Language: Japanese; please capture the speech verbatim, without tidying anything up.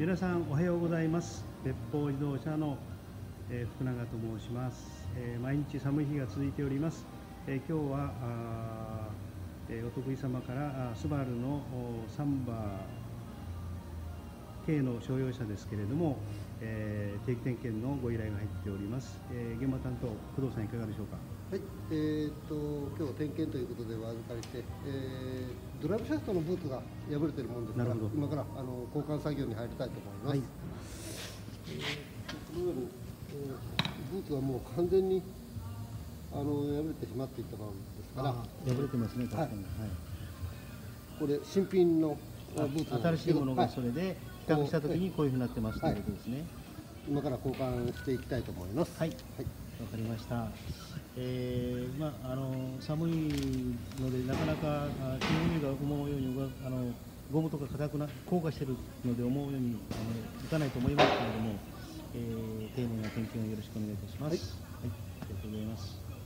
皆さんおはようございます。別邦自動車の、えー、福永と申します、えー、毎日寒い日が続いております。えー、今日はあ、えー、お得意様からスバルのサンバ系の商用車ですけれども、えー、定期点検のご依頼が入っております。えー、現場担当工藤さんいかがでしょうか。 はい、えー、っと今日点検ということでお預かりして、えー、ドライブシャフトのブーツが破れているものですから、今からあの交換作業に入りたいと思います。はい、えー、このように、えー、ブーツはもう完全にあの破れてしまっていたものですから、 破れてますね、確かに。はい、 これ新品のブーツ新しいものがそれで比較したときにこういうふうになってますということですね。 今から交換していきたいと思います。 はい、はい、わかりました。えー、まああの寒いのでなかなか着の身が思うようにあのゴムとか硬くな硬化しているので思うようにあのいかないと思いますけれども、えー、丁寧な点検をよろしくお願いいたします。はい、はい、ありがとうございます。